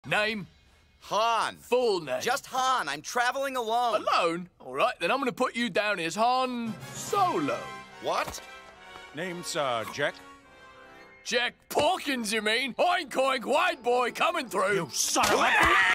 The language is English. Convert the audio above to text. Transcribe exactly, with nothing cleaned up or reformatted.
Name? Han. Full name? Just Han. I'm traveling alone. Alone? All right, then I'm going to put you down as Han Solo. What? Name's, uh, Jack. Jack Porkins, you mean? Oink, oink, white boy coming through. You son of a...